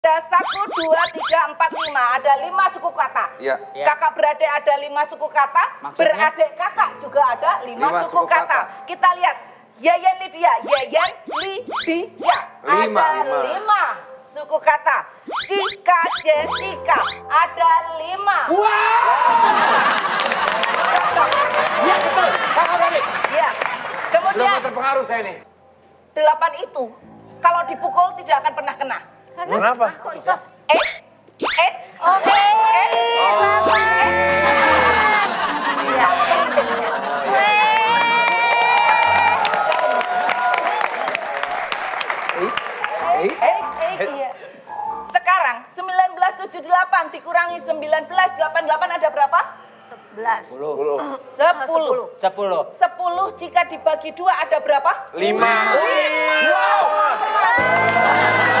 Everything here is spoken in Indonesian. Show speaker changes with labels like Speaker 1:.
Speaker 1: Ada 1, 2, 3, 4, 5. Ada 5 suku kata.
Speaker 2: Iya.
Speaker 1: Kakak beradik ada 5 suku kata.
Speaker 3: Maksudnya?
Speaker 1: Beradik kakak juga ada 5 suku kata.
Speaker 2: kata.
Speaker 1: Kita lihat. Yeyen Lydia. Yeyen Lydia.
Speaker 2: Lima.
Speaker 1: Ada 5 suku kata. Cika Jessica. Ada 5.
Speaker 3: Iya betul, kakak beradik.
Speaker 1: Iya.
Speaker 2: Belum
Speaker 1: Kemudian
Speaker 2: terpengaruh saya nih.
Speaker 1: 8 itu kalau dipukul tidak akan pernah kena.
Speaker 4: Kenapa?
Speaker 5: Kok iso?
Speaker 1: Oke. Iya. Iya. Sekarang 1978 dikurangi 1988 ada berapa?
Speaker 5: 11.
Speaker 1: 10.
Speaker 3: 10.
Speaker 1: 10 jika dibagi 2 ada berapa?
Speaker 2: 5.
Speaker 1: Wow.